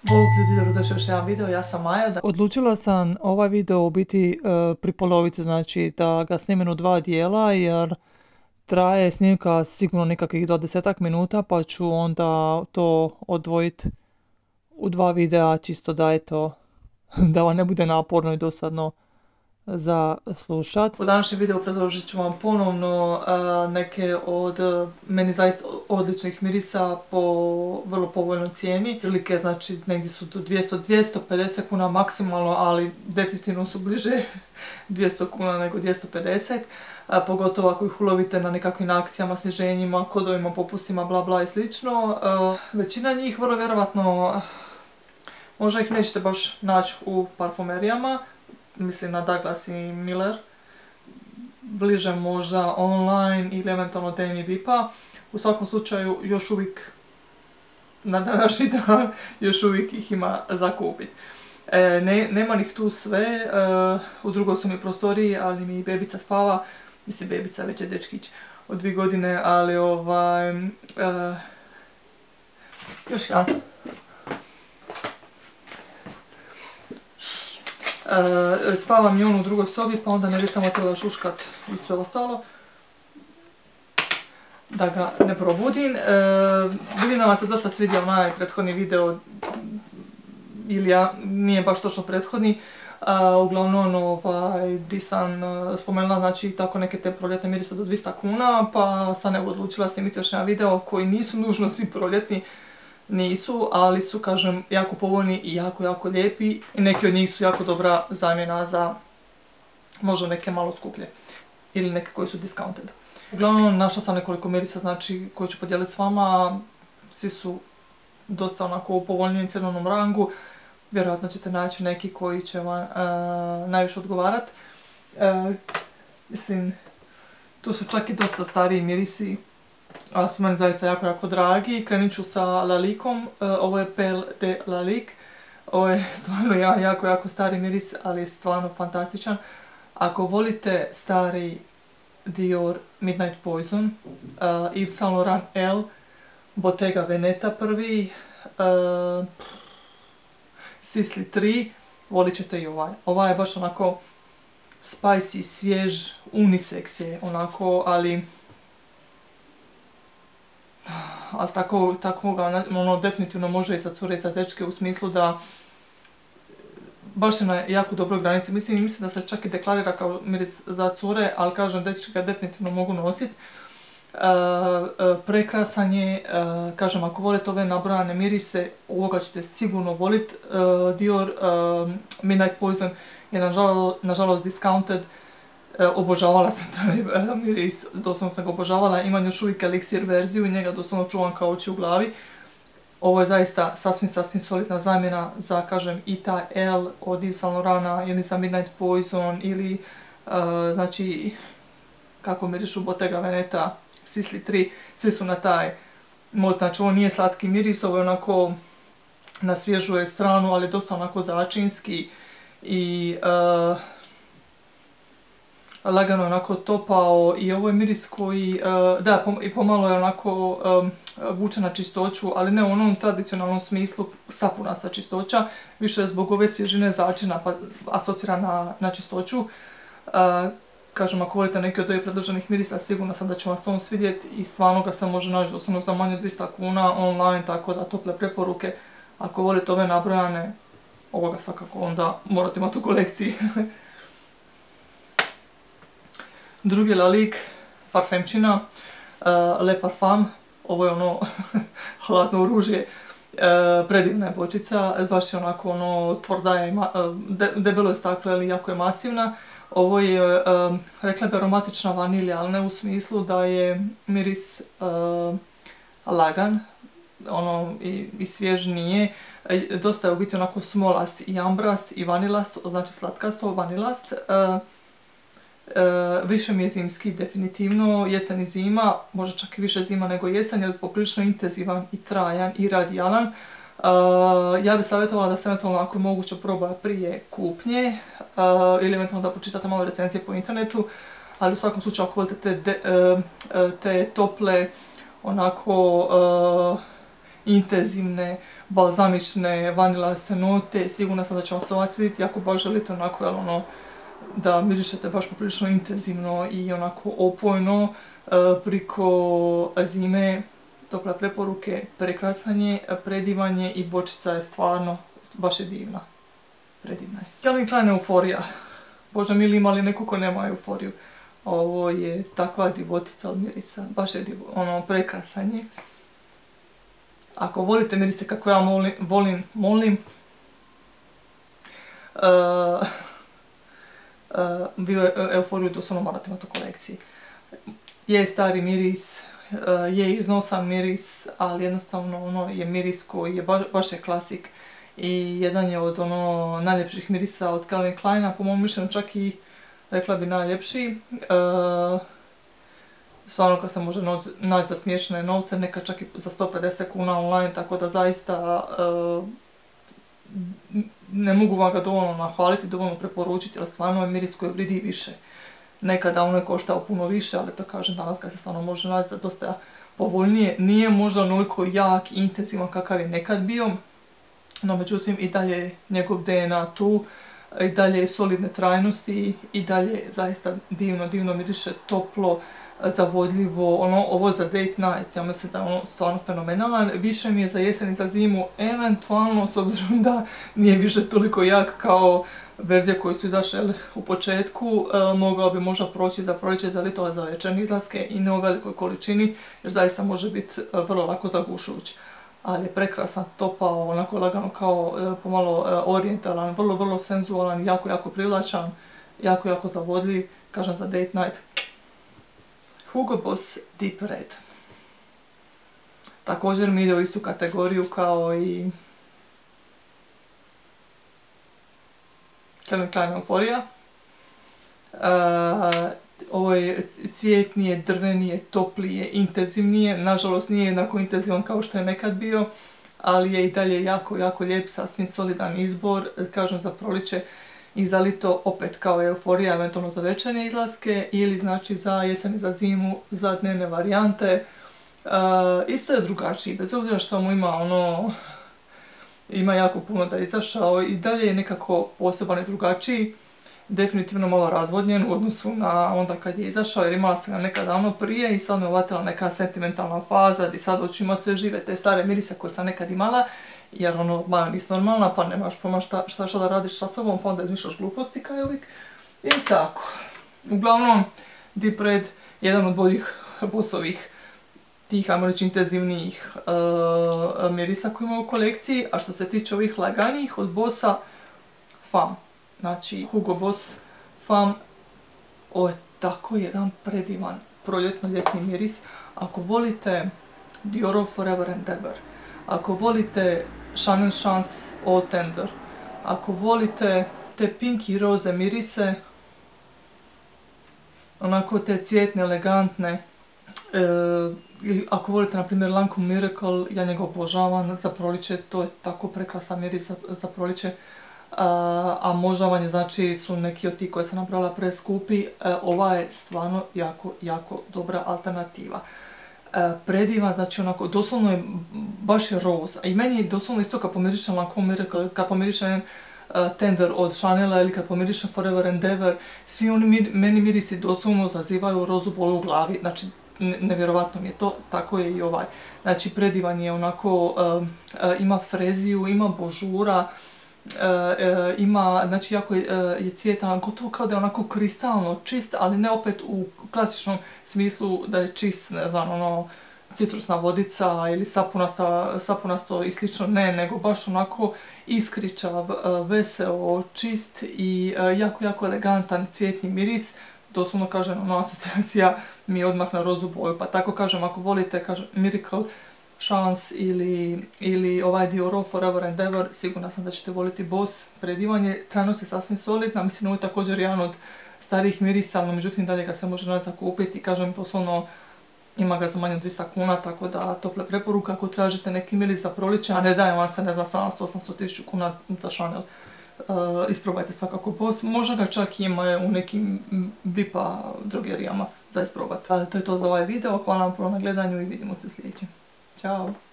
Bog ljudi, dobrodošli još jedan video, ja sam Maja. Odlučila sam ovaj video biti pri polovici, znači da ga snimim u dva dijela jer traje snimka sigurno nekakvih 20 minuta pa ću onda to odvojiti u dva videa čisto da da vam ne bude naporno i dosadno za slušat. U današnjem videu predložit ću vam ponovno neke od meni zaista odličnih mirisa po vrlo povoljnoj cijeni. Prilike, znači negdje su do 200-250 kuna maksimalno, ali definitivno su bliže 200 kuna nego 250. Pogotovo ako ih ulovite na nekakvim akcijama, sniženjima, kodovima, popustima, bla bla i slično. Većina njih vrlo vjerovatno možda ih nećete baš naći u parfumerijama. Mislim na Douglas i Miller, bliže možda online ili eventualno Demi Bipa. U svakom slučaju još uvijek na današnji dan još uvijek ih ima za kupiti. Nema ih tu sve, u drugoj su mi prostoriji, ali mi bebica spava, mislim bebica već je dečkić od 2 godine, ali još ja. Spava mi on u drugoj sobi, pa onda ne bi tamo trebala šuškat i sve ostalo, da ga ne probudim. Vidim da vam se dosta svidio onaj prethodni video, ili nije baš točno prethodni, uglavnom di sam spomenula, znači tako neke te proljetne mirise do 200 kuna, pa sam evo odlučila snimiti još jedan video koji nisu nužno svi proljetni, nisu, ali su, kažem, jako povoljni i jako lijepi i neki od njih su jako dobra zamjena za možda neke malo skuplje ili neke koji su discounted. Uglavnom, našla sam nekoliko mirisa, znači, koje ću podijeliti s vama. Svi su dosta onako u povoljnijem cjenovnom rangu. Vjerojatno ćete naći neki koji će vam najviše odgovarati. Mislim, tu su čak i dosta stariji mirisi, ali su meni zaista jako dragi. Krenit ću sa Laliqueom, ovo je Perle de Lalique. Ovo je stvarno jako stari miris, ali je stvarno fantastičan. Ako volite stari Dior Midnight Poison, Yves Saint Laurent L, Bottega Veneta prvi, Sisley 3, volit ćete i ovaj. Ovaj je baš onako spicy, svjež, unisex je onako, ali tako ga ono definitivno može i za cure i za dečke, u smislu da baš je na jako dobroj granici. Mislim da se čak i deklarira kao miris za cure, ali kažem, dečke ga definitivno mogu nositi. Prekrasan je, kažem, ako volite ove nabrojane mirise, ovoga ćete sigurno voliti. Dior Midnight Poison je nažalost discounted. Obožavala sam taj miris, doslovno sam ga obožavala. Imam još uvijek eliksir verziju i njega doslovno čuvam kao oči u glavi. Ovo je zaista sasvim solidna zamjena za, kažem, i taj L od Yves Saint Laurenta ili za Midnight Poison ili, znači, kako mirišu Bottega Veneta, Sisley 3, svi su na taj mod. Znači, ovo nije slatki miris, ovo je onako na svježu je stranu, ali dosta onako začinski i lagano je onako topao i ovo je miris koji, da, i pomalo je onako vuče na čistoću, ali ne u onom tradicionalnom smislu sapunasta čistoća, više zbog ove svježine začina pa asocira na čistoću. Kažem, ako volite neki od ovih predloženih mirisa, sigurno sam da će vam se on svidjeti i stvarno ga se može naći doslovno za manje od 200 kuna online, tako da tople preporuke. Ako volite ove nabrojane, ovoga svakako onda morate imati u kolekciji. Drugi Lalique, parfemčina, Le Parfum, ovo je ono hladno oružje, predivna je bočica, baš je onako ono tvrda je, debelo je staklo, ali jako je masivna. Ovo je, rekla bi, aromatična vanilja, ali ne u smislu da je miris lagan, ono i svjež nije. Dosta je u biti onako smolast i ambrast i vanilast, znači slatkasto, vanilast. Više mi je zimski, definitivno, jesen i zima, možda čak i više zima nego jesen, jer je poprilično intenzivan i trajan i radijalan. Ja bih savjetovala da se eventualno, ako je moguće, proba prije kupnje ili eventualno da pročitate malo recenzije po internetu, ali u svakom slučaju ako volite te tople, onako intenzivne, balzamične, vanilaste note. Sigurna sam da će vam se ovaj svidjeti ako baš želite onako, jel ono, da mirišete baš poprilično intenzivno i onako opojno priko zime. Tople preporuke, prekrasanje, predivanje i bočica je stvarno, baš je divna. Predivna je. Calvin Klein euforija. Bože mili, imali neko ko nema euforiju. Ovo je takva divotica od mirisa. Baš je prekrasanje. Ako volite mirise kako ja molim, euforiju doslovno morate imati u kolekciji. Je stari miris, je iznosan miris, ali jednostavno je miris koji je baš je klasik i jedan je od najljepših mirisa od Calvin Kleina, po mom mišljenju čak i rekla bi najljepši. Stvarno kad se može naći za smiješne novce, nekad čak i za 150 kuna online, tako da zaista ne mogu vam ga dovoljno nahvaliti, dovoljno preporučiti, jer stvarno je miris koji vridi više. Nekada ono je koštao puno više, ali to kažem, danas ga se stvarno može naći za dosta povoljnije. Nije možda onoliko jak i intenzivan kakav je nekad bio, no međutim i dalje je njegov DNA tu, i dalje je solidne trajnosti, i dalje zaista divno miriše, toplo, zavodljivo, ovo za date night, ja mislim da je ono stvarno fenomenalan. Više mi je za jesen i za zimu, eventualno, s obzirom da nije više toliko jak kao verzije koje su izašle u početku, mogao bi možda proći za proljeće, za ljeto, za večernje izlaske i ne u velikoj količini, jer zaista može biti vrlo lako zagušujući. Ali je prekrasan, topao, onako lagano kao pomalo orijentalan, vrlo senzualan, jako privlačan, jako zavodljiv, kažem za date night. Hugo Boss Deep Red. Također mi ide u istu kategoriju kao i Calvin Klein euforija. Ovo je cvjetnije, drvenije, toplije, intenzivnije. Nažalost nije jednako intenzivan kao što je nekad bio, ali je i dalje jako lijep, sasvim solidan izbor. Kažem za proljeće i za lito opet kao euforija, eventualno za večernje izlaske ili znači za jesen i za zimu, za dnevne varijante. Isto je drugačiji, bez obzira što mu ima jako puno da je izašao, i dalje je nekako poseban i drugačiji. Definitivno malo razvodnjen u odnosu na onda kad je izašao, jer imala sam ga nekad davno prije i sad me uvatila neka sentimentalna faza gdje sad hoću imati sve žive te stare mirise koje sam nekad imala, jer malo nisi normalna, pa nemaš pojma šta da radiš sa sobom, pa onda izmišljaš gluposti kao uvijek. I tako. Uglavnom, Deep Red, jedan od boljih bossovih tih, ajmo reći, intenzivnijih mirisa koji ima u kolekciji, a što se tiče ovih laganijih od Bossa, Femme. Znači, Hugo Boss Femme, ovo je tako jedan predivan proljetno-ljetni miris. Ako volite Diorov Forever and Ever, ako volite Chanel Chance All Tender, ako volite te pink i roze mirise, onako te cvjetne, elegantne, ako volite na primjer Lancome Miracle, ja njega obožavam za proljeće, to je tako prekrasan miris za proljeće. A možda vam je, znači, su neki od tih koje sam nabrala preskupi, ova je stvarno jako dobra alternativa. Predivan, znači onako, doslovno je, baš je roza. I meni je doslovno isto kad pomirišem Lancome Miracle, kad pomirišem Tender od Chanela ili kad pomirišem Forever and Ever, svi oni meni mirisi doslovno zazivaju rozu boju u glavi, znači nevjerovatno mi je to, tako je i ovaj. Znači predivan je onako, ima freziju, ima božura, ima, znači jako je cvjetan, gotovo kao da je onako kristalno čist, ali ne opet u klasičnom smislu da je čist, ne znam, citrusna vodica ili sapunasto i slično, ne, nego baš onako iskričav, veseo, čist i jako elegantan cvjetni miris. Doslovno kažem, asocijacija mi je odmah na rozu boju, pa tako kažem, ako volite, kažem, Miracle, Chance ili ovaj Diorov Forever and Ever, sigurna sam da ćete voliti Boss. Predivan je, trajnost je sasvim solidna, mislim ovo je također jedan od starijih mirisa, ali međutim dalje ga se može naći zakupiti, kažem, doslovno ima ga za manje od 200 kuna, tako da tople preporuka ako tražite neki miris za proljeće, a ne daje vam se, ne znam, 700-800 kuna za Chanel. Isprobajte svakako Boss, možda ga čak ima u nekim Bipa drogerijama za isprobati. To je to za ovaj video, hvala vam puno na gledanju i vidimo se u sljedećem. Ćao!